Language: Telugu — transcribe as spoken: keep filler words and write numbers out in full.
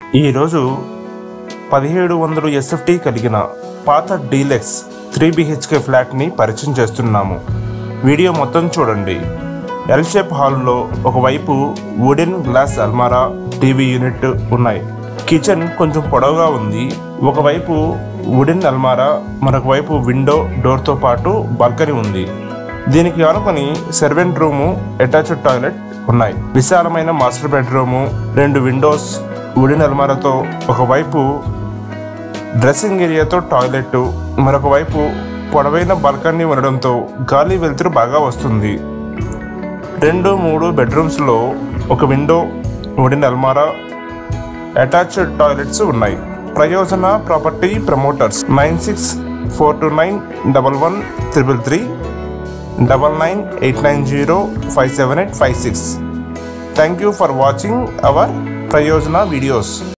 ఈరోజు పదిహేడు వందలు ఎస్ఎఫ్టీ కలిగిన పాత డీలక్స్ త్రీ బిహెచ్కే ఫ్లాట్ని పరిచయం చేస్తున్నాము. వీడియో మొత్తం చూడండి. ఎల్ షేప్ హాల్లో ఒకవైపు వుడెన్ గ్లాస్ అల్మారా, టీవీ యూనిట్ ఉన్నాయి. కిచెన్ కొంచెం పొడవుగా ఉంది. ఒకవైపు వుడెన్ అల్మారా, మరొక వైపు విండో డోర్తో పాటు బాల్కనీ ఉంది. దీనికి ఆనుకొని సర్వెంట్ రూము, అటాచ్డ్ టాయిలెట్ ఉన్నాయి. విశాలమైన మాస్టర్ బెడ్రూము, రెండు విండోస్, వుడెన్ అల్మారాతో ఒకవైపు డ్రెస్సింగ్ ఏరియాతో టాయిలెట్, మరొక వైపు పొడవైన బాల్కనీ ఉండడంతో గాలి వెలుతురు బాగా వస్తుంది. రెండు మూడు బెడ్రూమ్స్లో ఒక విండో, వుడెన్ అల్మారా, అటాచ్డ్ టాయిలెట్స్ ఉన్నాయి. Prayojana property promoters nine six four two nine double one triple three double nine eight nine zero five seven eight five six. Thank you for watching our Prayojana videos.